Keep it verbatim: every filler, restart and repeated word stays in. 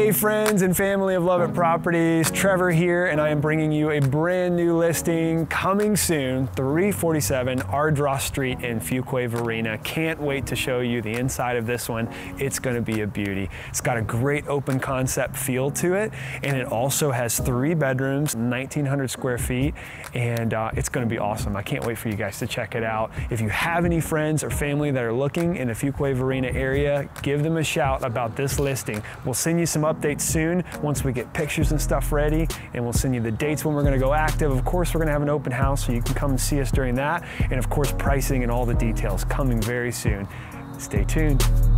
Hey friends and family of Lovett Properties, Trevor here, and I am bringing you a brand new listing coming soon, three forty-seven Ardross Street in Fuquay Varina. Can't wait to show you the inside of this one. It's gonna be a beauty. It's got a great open concept feel to it, and it also has three bedrooms, nineteen hundred square feet, and uh, it's gonna be awesome. I can't wait for you guys to check it out. If you have any friends or family that are looking in the Fuquay Varina area, give them a shout about this listing. We'll send you some updates soon once we get pictures and stuff ready, and we'll send you the dates when we're going to go active. Of course, we're going to have an open house, so you can come and see us during that, and of course pricing and all the details coming very soon. Stay tuned.